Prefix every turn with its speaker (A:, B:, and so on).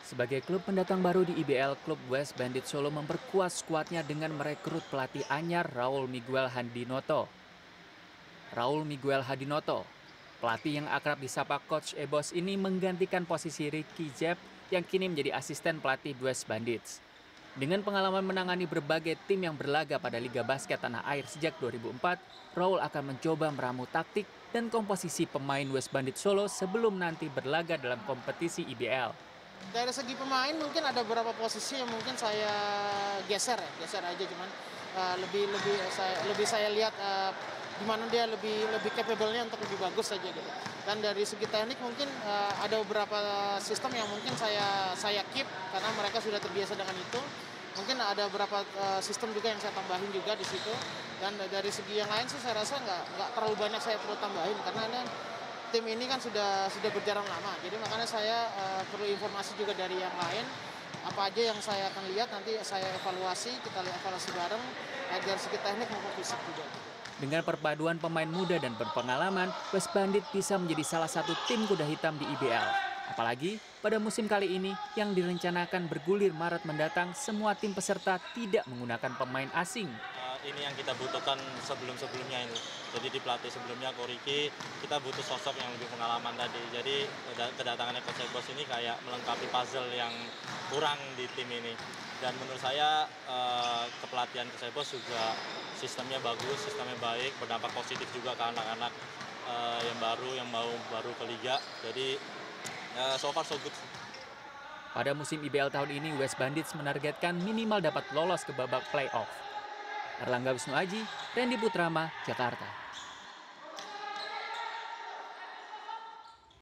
A: Sebagai klub pendatang baru di IBL, klub West Bandit Solo memperkuat skuadnya dengan merekrut pelatih anyar Raul Miguel Hadinoto. Pelatih yang akrab disapa Coach Ebos ini menggantikan posisi Ricky Jeb yang kini menjadi asisten pelatih West Bandits. Dengan pengalaman menangani berbagai tim yang berlaga pada Liga Basket Tanah Air sejak 2004, Raul akan mencoba meramu taktik dan komposisi pemain West Bandit Solo sebelum nanti berlaga dalam kompetisi IBL.
B: Dari segi pemain mungkin ada beberapa posisi yang mungkin saya geser aja, cuman lebih saya lihat di mana dia lebih capable-nya untuk lebih bagus saja gitu. Dan dari segi teknik mungkin ada beberapa sistem yang mungkin saya keep karena mereka sudah terbiasa dengan itu. Mungkin ada beberapa sistem juga yang saya tambahin juga di situ. Dan dari segi yang lain sih saya rasa nggak terlalu banyak saya perlu tambahin karena tim ini kan sudah berjalan lama, jadi makanya saya perlu informasi juga dari yang lain, apa aja yang saya akan lihat nanti saya evaluasi, kita evaluasi bareng, dari segi teknik maupun fisik juga.
A: Dengan perpaduan pemain muda dan berpengalaman, West Bandit bisa menjadi salah satu tim kuda hitam di IBL. Apalagi pada musim kali ini yang direncanakan bergulir Maret mendatang, semua tim peserta tidak menggunakan pemain asing.
C: Ini yang kita butuhkan sebelum-sebelumnya ini. Jadi di pelatih sebelumnya Koriki, kita butuh sosok yang lebih pengalaman tadi. Jadi kedatangannya Coach Ebos ini kayak melengkapi puzzle yang kurang di tim ini. Dan menurut saya kepelatihan Coach Ebos juga sistemnya bagus, sistemnya baik, berdampak positif juga ke anak-anak yang mau baru ke liga. Jadi so far so good.
A: Pada musim IBL tahun ini, West Bandits menargetkan minimal dapat lolos ke babak playoff. Erlangga Wisnuaji, Randy Putrama, Jakarta.